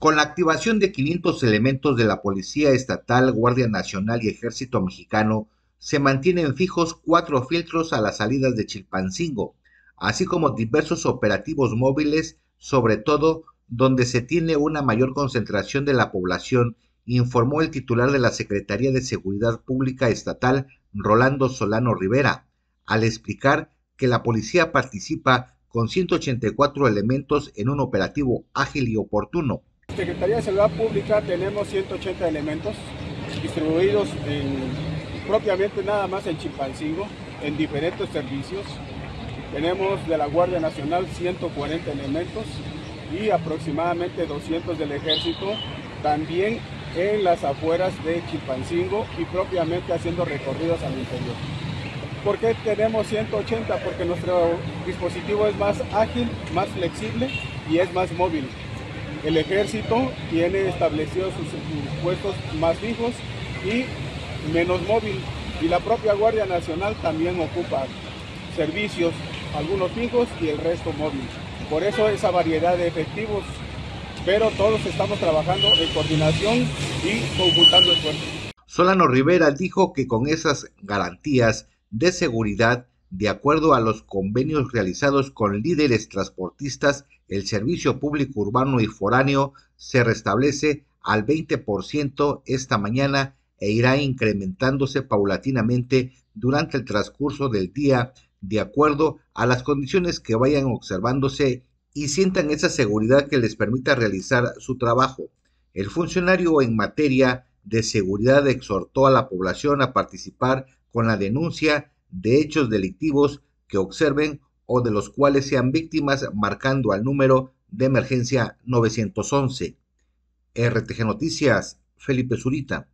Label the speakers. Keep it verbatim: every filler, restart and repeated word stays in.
Speaker 1: Con la activación de quinientos elementos de la Policía Estatal, Guardia Nacional y Ejército Mexicano, se mantienen fijos cuatro filtros a las salidas de Chilpancingo, así como diversos operativos móviles, sobre todo donde se tiene una mayor concentración de la población, informó el titular de la Secretaría de Seguridad Pública Estatal, Rolando Solano Rivera, al explicar que la policía participa con ciento ochenta y cuatro elementos en un operativo ágil y oportuno.
Speaker 2: Secretaría de Seguridad Pública tenemos ciento ochenta elementos distribuidos en, propiamente nada más en Chilpancingo, en diferentes servicios. Tenemos de la Guardia Nacional ciento cuarenta elementos y aproximadamente doscientos del Ejército, también en las afueras de Chilpancingo y propiamente haciendo recorridos al interior. ¿Por qué tenemos ciento ochenta? Porque nuestro dispositivo es más ágil, más flexible y es más móvil. El Ejército tiene establecidos sus, sus puestos más fijos y menos móvil, y la propia Guardia Nacional también ocupa servicios, algunos fijos y el resto móvil. Por eso esa variedad de efectivos, pero todos estamos trabajando en coordinación y conjuntando esfuerzos.
Speaker 1: Solano Rivera dijo que con esas garantías de seguridad, de acuerdo a los convenios realizados con líderes transportistas, el servicio público urbano y foráneo se restablece al veinte por ciento esta mañana e irá incrementándose paulatinamente durante el transcurso del día, de acuerdo a las condiciones que vayan observándose y sientan esa seguridad que les permita realizar su trabajo. El funcionario en materia de seguridad exhortó a la población a participar con la denuncia de hechos delictivos que observen o de los cuales sean víctimas, marcando al número de emergencia nueve once. R T G Noticias, Felipe Zurita.